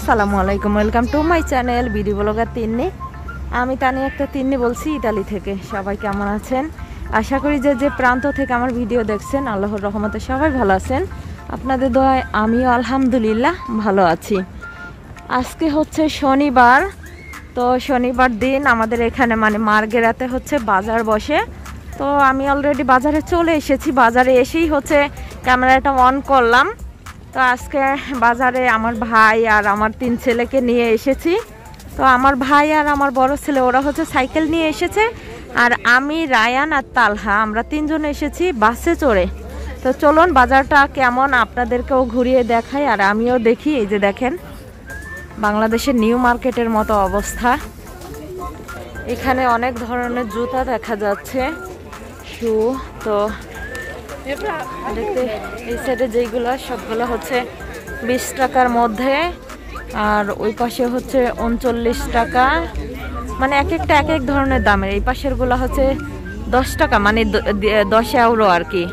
আসসালামু আলাইকুম, welcome to my channel BD blogger Tinni. আমি তানি একটা তিন্নি বলছি ইতালি থেকে। সবাই কেমন আছেন? আশা করি যে প্রান্ত থেকে আমার ভিডিও দেখছেন আল্লাহর রহমতে সবাই ভালো আছেন। আপনাদের দোয়ায় আমিও আলহামদুলিল্লাহ ভালো আছি। আজকে হচ্ছে শনিবার, তো শনিবার দিন আমাদের এখানে মানে মার্গেরাতে হচ্ছে বাজার বসে। তো আমি অলরেডি বাজারে চলে এসেছি। বাজারে এসেই হচ্ছে ক্যামেরাটা অন করলাম। তো আজকে বাজারে আমার ভাই আর আমার 3 ছেলেকে নিয়ে এসেছি। তো আমার ভাই আর আমার বড় ছেলে ওরা হচ্ছে সাইকেল নিয়ে এসেছে, আর আমি, রায়ান আর তালহা আমরা 3 জন এসেছি বাসে চড়ে। তো চলুন বাজারটা কেমন আপনাদেরকেও ঘুরিয়ে দেখাই আর আমিও দেখি। এই যে দেখেন বাংলাদেশের নিউ মার্কেটের মতো অবস্থা। এখানে অনেক ধরনের জুতা দেখা যাচ্ছে, শু। তো দেখতে এই সাইডে যেইগুলো সবগুলো হচ্ছে 20 টাকার মধ্যে, আর ওই পাশে হচ্ছে 39 টাকা। মানে এক একটা এক এক ধরনের দামের। এই পাশের গুলো হচ্ছে 10 টাকা, মানে 10 ইউরো আর কি।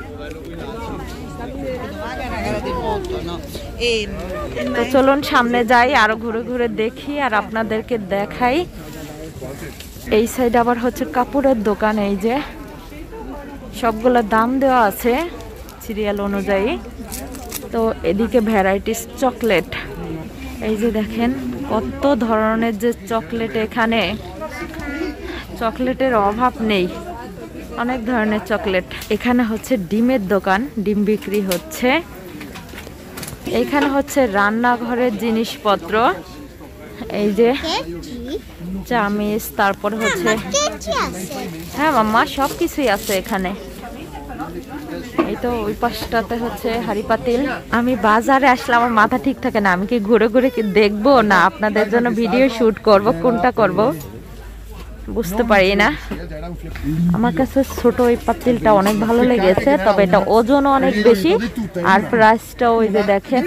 তো চলুন সামনে যাই, আরো ঘুরে ঘুরে দেখি আর আপনাদেরকে দেখাই। এই সাইড আবার হচ্ছে কাপড়ের দোকান। এই যে সবগুলো দাম দেওয়া আছে সিরিয়াল অনুযায়ী। তো এদিকে ভ্যারাইটিস চকলেট। এই যে দেখেন কত ধরনের যে চকলেট, এখানে চকলেটের অভাব নেই, অনেক ধরনের চকলেট। এখানে হচ্ছে ডিমের দোকান, ডিম বিক্রি হচ্ছে। এইখানে হচ্ছে রান্নাঘরের জিনিসপত্র, এই যে চামিচ, তারপর হচ্ছে হ্যাঁ মাম্মা সব কিছুই আছে এখানে। এই তো ওই পাশটাতে হচ্ছে হাড়ি পাতিল। আমি বাজারে আসলে আমার মাথা ঠিক থাকে না, আমি কি ঘুরে ঘুরে কি দেখবো না আপনাদের জন্য ভিডিও শুট করব, কোনটা করব বুঝতে পারি না। আমার কাছে ছোট ওই পাতিলটা অনেক ভালো লেগেছে, তবে এটা ওজনও অনেক বেশি আর প্রাইসটাও ওই যে দেখেন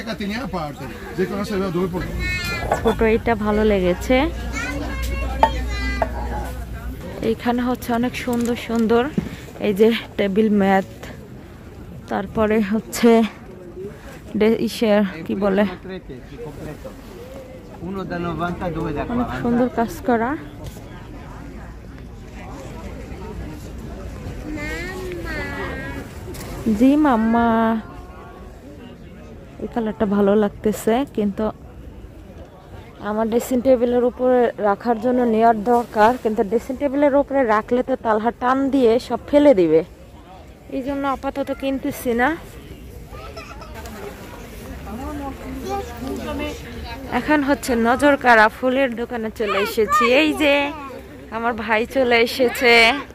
ছোট, এইটা ভালো লেগেছে। এইখানে হচ্ছে অনেক সুন্দর সুন্দর এই যে টেবিল ম্যাট, তারপরে হচ্ছে কি বলে অনেক সুন্দর কাজ করা। জি মাম্মা, এই কালারটা ভালো লাগতেছে, কিন্তু আমার ড্রেসিং টেবিলের উপরে রাখার জন্য নেওয়ার দরকার, কিন্তু ড্রেসিং টেবিলের উপরে রাখলে তো তালহা টান দিয়ে সব ফেলে দিবে, এই জন্য আপাতত কিনতেছি না। এখন হচ্ছে নজর কাড়া ফুলের দোকানে চলে এসেছি। এই যে আমার ভাই চলে এসেছে,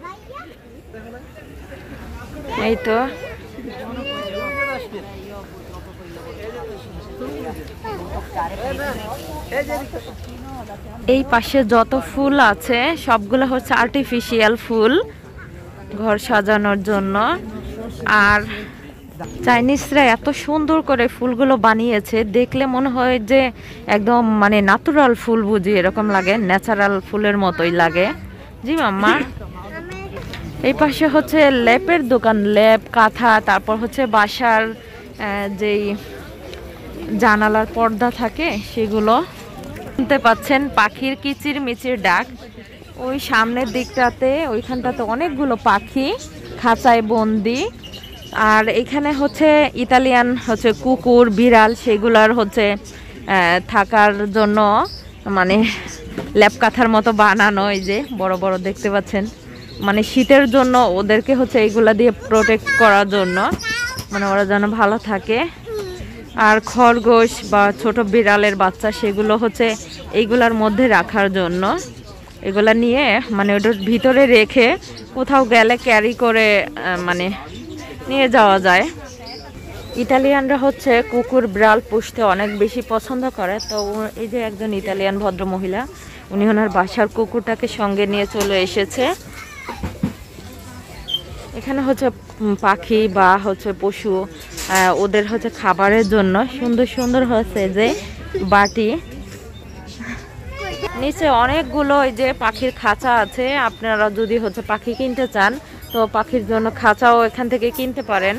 এই তো এই পাশে যত ফুল আছে সবগুলো হচ্ছে আর্টিফিশিয়াল ফুল ঘর সাজানোর জন্য। আর চাইনিজরা এত সুন্দর করে ফুলগুলো বানিয়েছে, দেখলে মনে হয় যে একদম মানে ন্যাচারাল ফুল, বুঝি এরকম লাগে, ন্যাচারাল ফুলের মতোই লাগে। জি মাম্মা। এই পাশে হচ্ছে লেপের দোকান, লেপ, কাঁথা, তারপর হচ্ছে বাসার যেই জানালার পর্দা থাকে সেগুলো। শুনতে পাচ্ছেন পাখির কিচির মিচির ডাক ওই সামনের দিকটাতে, ওইখানটাতে অনেকগুলো পাখি খাঁচায় বন্দি। আর এখানে হচ্ছে ইতালিয়ান হচ্ছে কুকুর, বিড়াল, সেগুলার হচ্ছে থাকার জন্য মানে লেপ কাঁথার মতো বানানো। এই যে বড় বড় দেখতে পাচ্ছেন, মানে শীতের জন্য ওদেরকে হচ্ছে এইগুলা দিয়ে প্রোটেক্ট করার জন্য, মানে ওরা যেন ভালো থাকে। আর খরগোশ বা ছোট বিড়ালের বাচ্চা সেগুলো হচ্ছে এইগুলার মধ্যে রাখার জন্য। এগুলা নিয়ে মানে ওটার ভিতরে রেখে কোথাও গেলে ক্যারি করে মানে নিয়ে যাওয়া যায়। ইতালিয়ানরা হচ্ছে কুকুর বিড়াল পুষতে অনেক বেশি পছন্দ করে। তো এই যে একজন ইতালিয়ান ভদ্র মহিলা, উনি ওনার বাসার কুকুরটাকে সঙ্গে নিয়ে চলে এসেছে। এখানে হচ্ছে পাখি বা হচ্ছে পশু ওদের হচ্ছে খাবারের জন্য সুন্দর সুন্দর হচ্ছে যে বাটি। নিচে অনেকগুলো এই যে পাখির খাঁচা আছে, আপনারা যদি হচ্ছে পাখি কিনতে চান তো পাখির জন্য খাঁচাও এখান থেকে কিনতে পারেন।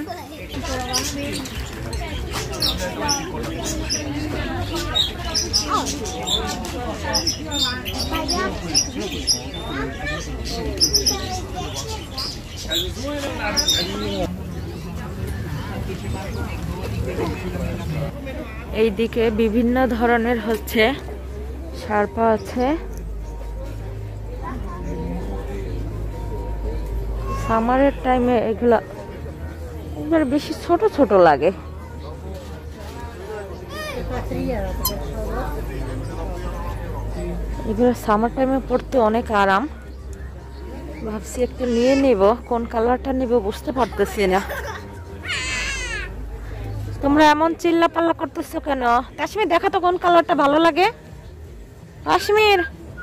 এইদিকে বিভিন্ন ধরনের হচ্ছে শার্পা আছে। সামারের টাইমে এগুলা বেশি ছোট ছোট লাগে। এগুলো সামার টাইমে পড়তে অনেক আরাম। ভাবছি একটু নিয়ে নেব, কোন কালারটা নেব বুঝতে পারতেছি না। তোমরা এমন চিল্লা পাল্লা করতেছো কেন? কাশ্মীর দেখা তো কোন কালারটা ভালো লাগে। কাশ্মীর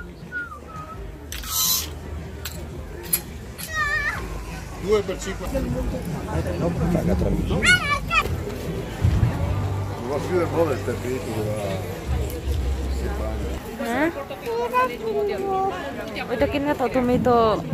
ওইটা কিনে তো তুমি তো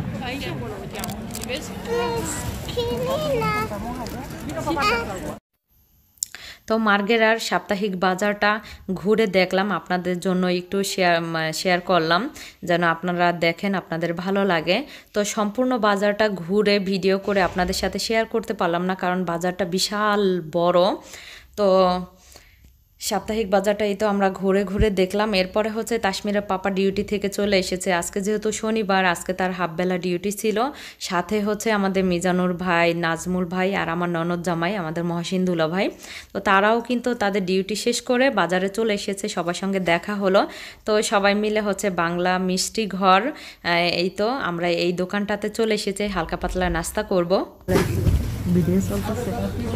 তো মার্গেরার সাপ্তাহিক বাজারটা ঘুরে দেখলাম, আপনাদের জন্য একটু শেয়ার করলাম যেন আপনারা দেখেন, আপনাদের ভালো লাগে। তো সম্পূর্ণ বাজারটা ঘুরে ভিডিও করে আপনাদের সাথে শেয়ার করতে পারলাম না, কারণ বাজারটা বিশাল বড়। তো সাপ্তাহিক বাজারটা এই তো আমরা ঘুরে ঘুরে দেখলাম। এরপরে হচ্ছে তাসমিরের পাপা ডিউটি থেকে চলে এসেছে। আজকে যেহেতু শনিবার, আজকে তার হাফবেলা ডিউটি ছিল। সাথে হচ্ছে আমাদের মিজানুর ভাই, নাজমুল ভাই আর আমার ননদ জামাই, আমাদের মহসিন দুলা ভাই। তো তারাও কিন্তু তাদের ডিউটি শেষ করে বাজারে চলে এসেছে, সবার সঙ্গে দেখা হলো। তো সবাই মিলে হচ্ছে বাংলা মিষ্টি ঘর, এই তো আমরা এই দোকানটাতে চলে এসেছে, হালকা পাতলা নাস্তা করব। ভিডিও চলতেছে।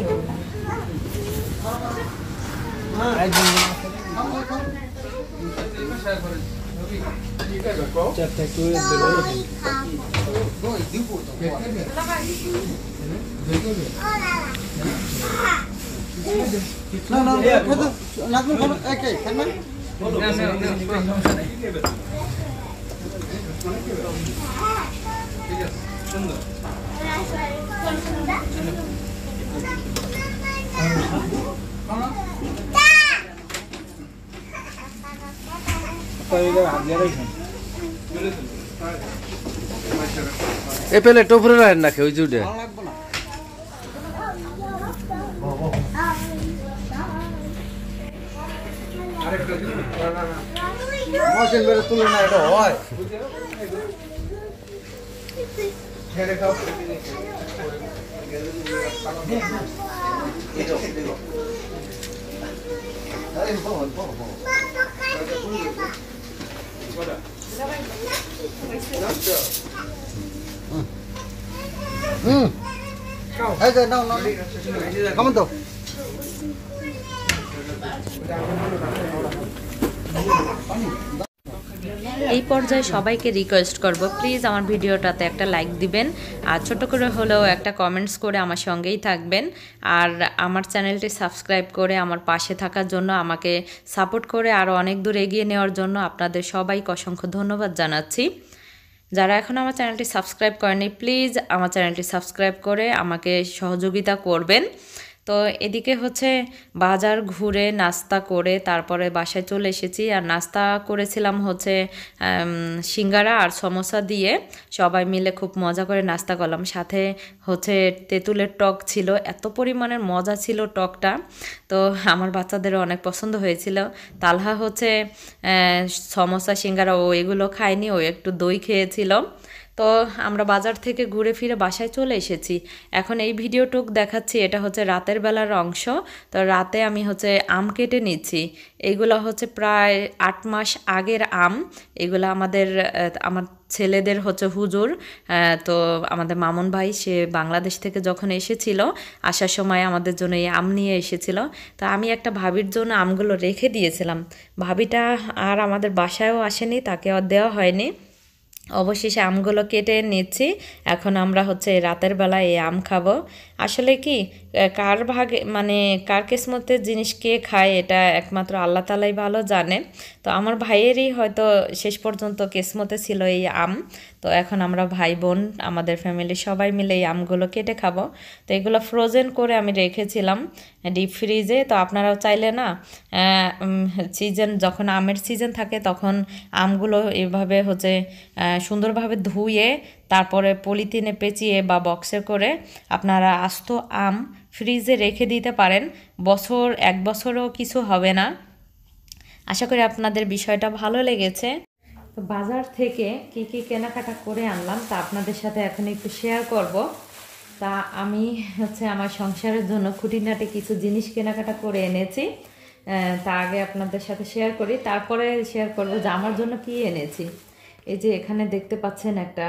এ পেলে টোপরে রাখেন না, ওই জুড়ে তুলে না, এটা হয় কেমন তো এই পর্যায়ে সবাইকে রিকোয়েস্ট করব, প্লিজ আমার ভিডিওটাতে একটা লাইক দিবেন আর ছোট করে হলেও একটা কমেন্টস করে আমার সঙ্গেই থাকবেন। আর আমার চ্যানেলটি সাবস্ক্রাইব করে আমার পাশে থাকার জন্য, আমাকে সাপোর্ট করে আরও অনেক দূর এগিয়ে নেওয়ার জন্য আপনাদের সবাইকে অসংখ্য ধন্যবাদ জানাচ্ছি। যারা এখন আমার চ্যানেলটি সাবস্ক্রাইব করেনি, প্লিজ আমার চ্যানেলটি সাবস্ক্রাইব করে আমাকে সহযোগিতা করবেন। তো এদিকে হচ্ছে বাজার ঘুরে নাস্তা করে তারপরে বাসায় চলে এসেছি। আর নাস্তা করেছিলাম হচ্ছে সিঙ্গারা আর সমোসা দিয়ে, সবাই মিলে খুব মজা করে নাস্তা করলাম। সাথে হচ্ছে তেঁতুলের টক ছিল, এত পরিমাণের মজা ছিল টকটা, তো আমার বাচ্চাদেরও অনেক পছন্দ হয়েছিল। তালহা হচ্ছে সমোসা সিঙ্গারা ও এগুলো খায়নি, ও একটু দই খেয়েছিল। তো আমরা বাজার থেকে ঘুরে ফিরে বাসায় চলে এসেছি। এখন এই ভিডিওটুক দেখাচ্ছি, এটা হচ্ছে রাতের বেলার অংশ। তো রাতে আমি হচ্ছে আম কেটে নিচ্ছি। এইগুলো হচ্ছে প্রায় 8 মাস আগের আম। এগুলো আমার ছেলেদের হচ্ছে হুজুর, তো আমাদের মামুন ভাই, সে বাংলাদেশ থেকে যখন এসেছিল, আসার সময় আমাদের জন্য এই আম নিয়ে এসেছিল। তো আমি একটা ভাবির জন্য আমগুলো রেখে দিয়েছিলাম। ভাবিটা আর আমাদের বাসায়ও আসেনি, তাকে আর দেওয়া হয়নি। অবশেষে আমগুলো কেটে নিচ্ছি। এখন আমরা হচ্ছে রাতের বেলা এই আম খাবো। আসলে কি কার ভাগে মানে কার কিসমতের জিনিস কে খায় এটা একমাত্র আল্লাহ তাআলাই ভালো জানে। তো আমার ভাইয়েরই হয়তো শেষ পর্যন্ত কিসমতে ছিল এই আম। তো এখন আমরা ভাই বোন আমাদের ফ্যামিলির সবাই মিলে এই আমগুলো কেটে খাবো। তো এগুলো ফ্রোজেন করে আমি রেখেছিলাম ডিপ ফ্রিজে। তো আপনারাও চাইলে না সিজন যখন আমের সিজন থাকে তখন আমগুলো এভাবে হচ্ছে সুন্দরভাবে ধুয়ে তারপরে পলিথিনে পেঁচিয়ে বা বক্সে করে আপনারা আস্ত আম ফ্রিজে রেখে দিতে পারেন। এক বছরও কিছু হবে না। আশা করি আপনাদের বিষয়টা ভালো লেগেছে। তো বাজার থেকে কি কি কেনাকাটা করে আনলাম তা আপনাদের সাথে এখন একটু শেয়ার করব। তা আমি হচ্ছে আমার সংসারের জন্য খুঁটিনাটি কিছু জিনিস কেনাকাটা করে এনেছি। তা আগে আপনাদের সাথে শেয়ার করি, তারপরে শেয়ার করব যে আমার জন্য কি এনেছি। এই যে এখানে দেখতে পাচ্ছেন একটা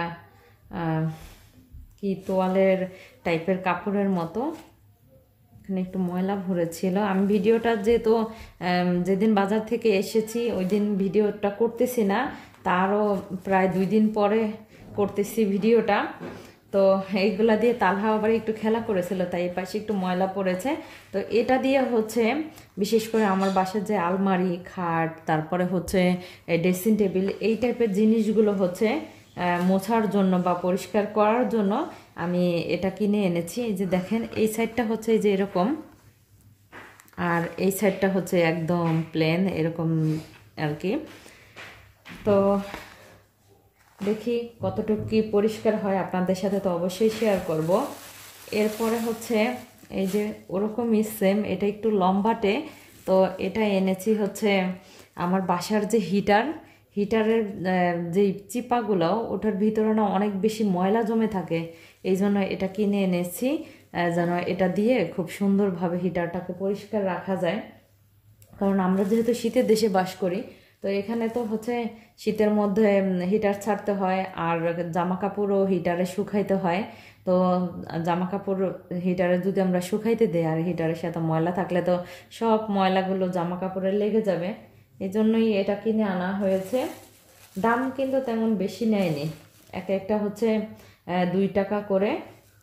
কি তোয়ালের টাইপের কাপড়ের মতো, এখানে একটু ময়লা ভরেছিল। আমি ভিডিওটা যেহেতু যেদিন বাজার থেকে এসেছি ওই দিন ভিডিওটা করতেছি না, তারও প্রায় 2 দিন পরে করতেছি ভিডিওটা। তো এইগুলা দিয়ে তালহা আবার একটু খেলা করেছিল, তাই এই পাশে একটু ময়লা পড়েছে। তো এটা দিয়ে হচ্ছে বিশেষ করে আমার বাসার যে আলমারি, খাট, তারপরে হচ্ছে ড্রেসিং টেবিল, এই টাইপের জিনিসগুলো হচ্ছে মোছার জন্য বা পরিষ্কার করার জন্য আমি এটা কিনে এনেছি। এই যে দেখেন এই সাইডটা হচ্ছে এই যে এরকম, আর এই সাইডটা হচ্ছে একদম প্লেন এরকম আর কি। তো দেখি কতটুকু কি পরিষ্কার হয়, আপনাদের সাথে তো অবশ্যই শেয়ার করব। এরপরে হচ্ছে এই যে ওরকমই সেম, এটা একটু লম্বাটে। তো এটা এনেছি হচ্ছে আমার বাসার যে হিটারের যে চিপাগুলো ওটার ভিতরে না অনেক বেশি ময়লা জমে থাকে, এই জন্য এটা কিনে এনেছি যেন এটা দিয়ে খুব সুন্দরভাবে হিটারটাকে পরিষ্কার রাখা যায়। কারণ আমরা যেহেতু শীতের দেশে বাস করি, তো এখানে তো হচ্ছে শীতের মধ্যে হিটার ছাড়তে হয়, আর জামা কাপড়ও হিটারে শুকাইতে হয়। তো জামা কাপড় হিটারে যদি আমরা শুকাইতে দিই আর হিটারের সাথে ময়লা থাকলে তো সব ময়লাগুলো জামা কাপড়ে লেগে যাবে, এই জন্যই এটা কিনে আনা হয়েছে। দাম কিন্তু তেমন বেশি নেয়নি, একটা হচ্ছে 2 টাকা করে।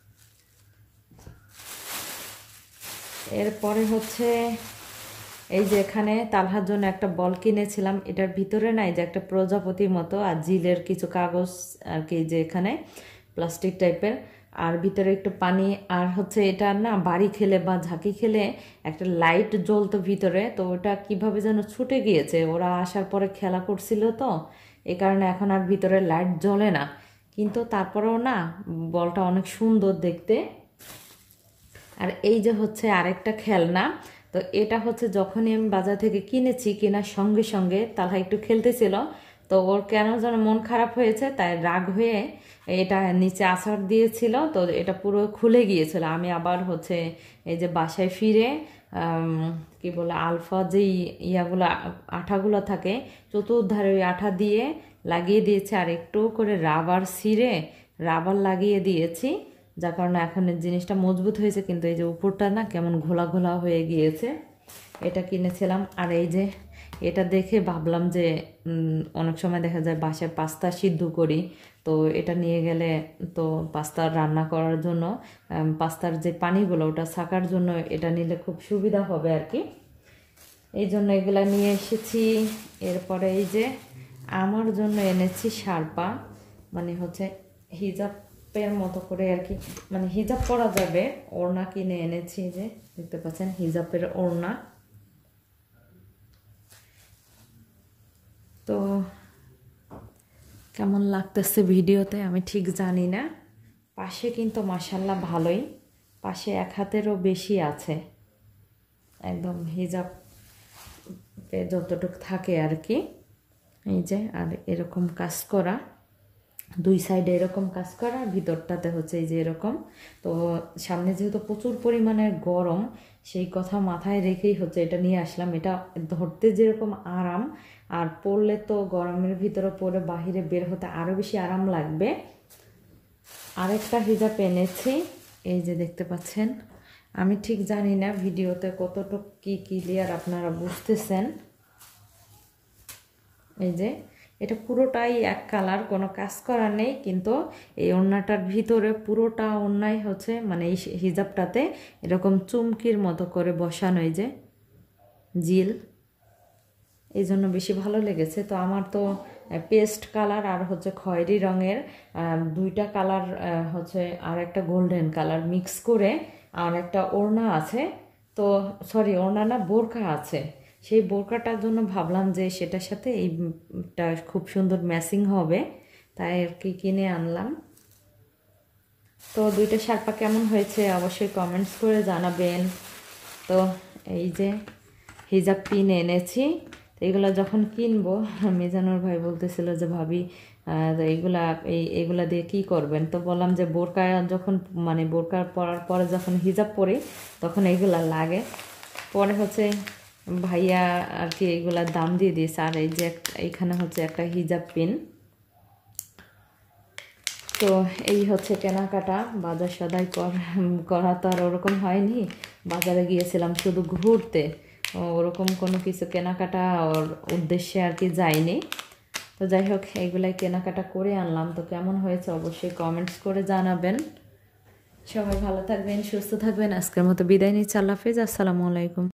এরপরে হচ্ছে এই যে এখানে তালহার জন্য একটা বল কিনেছিলাম, এটার ভিতরে নাই যে একটা প্রজাপতির মতো আর জিলের কিছু কাগজ আর কি, যে এখানে প্লাস্টিক টাইপের, আর ভিতরে একটু পানি, আর হচ্ছে এটা না বাড়ি খেলে বা ঝাঁকি খেলে একটা লাইট জ্বলতো ভিতরে, তো ওটা কিভাবে যেন ছুটে গিয়েছে, ওরা আসার পরে খেলা করছিল তো এই কারণে এখন আর ভিতরে লাইট জ্বলে না। কিন্তু তারপরেও না বলটা অনেক সুন্দর দেখতে। আর এই যে হচ্ছে আরেকটা খেলনা, তো এটা হচ্ছে যখনই আমি বাজার থেকে কিনেছি, কেনার সঙ্গে সঙ্গে তালহা একটু খেলতেছিল, তো ওর কেন যেন মন খারাপ হয়েছে, তাই রাগ হয়ে এটা নিচে আছাড় দিয়েছিল, তো এটা পুরো খুলে গিয়েছিল। আমি আবার হচ্ছে এই যে বাসায় ফিরে কি বলে আলফা যেই ইয়াগুলো আঠাগুলো থাকে চতুর্ধারে ওই আঠা দিয়ে লাগিয়ে দিয়েছি, আর একটু করে রাবার ছিঁড়ে রাবার লাগিয়ে দিয়েছি, যার কারণে এখন জিনিসটা মজবুত হয়েছে। কিন্তু এই যে উপরটা না কেমন ঘোলা ঘোলা হয়ে গিয়েছে। এটা কিনেছিলাম। আর এই যে এটা দেখে ভাবলাম যে অনেক সময় দেখা যায় বাসায় পাস্তা সিদ্ধ করি, তো এটা নিয়ে গেলে তো পাস্তা রান্না করার জন্য পাস্তার যে পানিগুলো ওটা ছাকার জন্য এটা নিলে খুব সুবিধা হবে আর কি, এই জন্য এগুলা নিয়ে এসেছি। এরপরে এই যে আমার জন্য এনেছি শারপা, মানে হচ্ছে হিজাবের মতো করে আর কি, মানে হিজাব পরা যাবে ওড়না কিনে এনেছি। যে দেখতে পাচ্ছেন হিজাবের ওড়না। তো কেমন লাগতেছে ভিডিওতে আমি ঠিক জানি না। পাশে কিন্তু মাশাল্লাহ ভালোই, পাশে 1 হাতেরও বেশি আছে, একদম হিজাব যতটুক থাকে আর কি। এই যে আর এরকম কাজ করা, 2 সাইডে এরকম কাজ করা, ভিতরটাতে হচ্ছে এই যে এরকম। তো সামনে যেহেতু প্রচুর পরিমাণের গরম, সেই কথা মাথায় রেখেই হচ্ছে এটা নিয়ে আসলাম। এটা ধরতে যেরকম আরাম, আর পরলে তো গরমের ভিতরে পরে বাহিরে বের হতে আরও বেশি আরাম লাগবে। আরেকটা হিজাব এনেছি, এই যে দেখতে পাচ্ছেন। আমি ঠিক জানি না ভিডিওতে কতটুকু কি ক্লিয়ার আপনারা বুঝতেছেন। এই যে এটা পুরোটাই এক কালার, কোনো কাজ করা নেই, কিন্তু এই ওড়নাটার ভিতরে পুরোটা ওড়নাই হচ্ছে মানে এই হিজাবটাতে এরকম চুমকির মতো করে বসানো, এই যে জিল, এই জন্য বেশি ভালো লেগেছে। তো আমার তো পেস্ট কালার আর হচ্ছে খয়েরি রঙের দুইটা কালার হচ্ছে আর একটা গোল্ডেন কালার মিক্স করে আর একটা ওড়না আছে, তো সরি ওড়না না, বোরকা আছে। সেই বোরকাটার জন্য ভাবলাম যে সেটার সাথে এইটা খুব সুন্দর ম্যাচিং হবে, তাই আর কি কিনে আনলাম। তো দুইটা শার্পা কেমন হয়েছে অবশ্যই কমেন্টস করে জানাবেন। তো এই যে হিজাব পিন এনেছি, তো এগুলা যখন কিনবো মিজানুর ভাই বলতেছিল যে ভাবি এইগুলা দিয়ে কি করবেন, তো বললাম যে বোরকা যখন মানে বোরকা পরার পরে যখন হিজাব পরি তখন এইগুলা লাগে, পরে হচ্ছে ভাইয়া আর কি এইগুলার দাম দিয়ে দিয়েছে। আর এই যে এইখানে হচ্ছে একটা হিজাব পিন। তো এই হচ্ছে কেনাকাটা, বাজার সদাই করা তো আর ওরকম হয়নি, বাজারে গিয়েছিলাম শুধু ঘুরতে, ওরকম কোনো কিছু কেনাকাটা ওর উদ্দেশ্যে আর কি যাইনি। তো যাই হোক এইগুলাই কেনাকাটা করে আনলাম। তো কেমন হয়েছে অবশ্যই কমেন্টস করে জানাবেন। সবাই ভালো থাকবেন, সুস্থ থাকবেন। আজকের মতো বিদায় নিচ্ছি, আল্লাহ হাফেজ, আসসালামু আলাইকুম।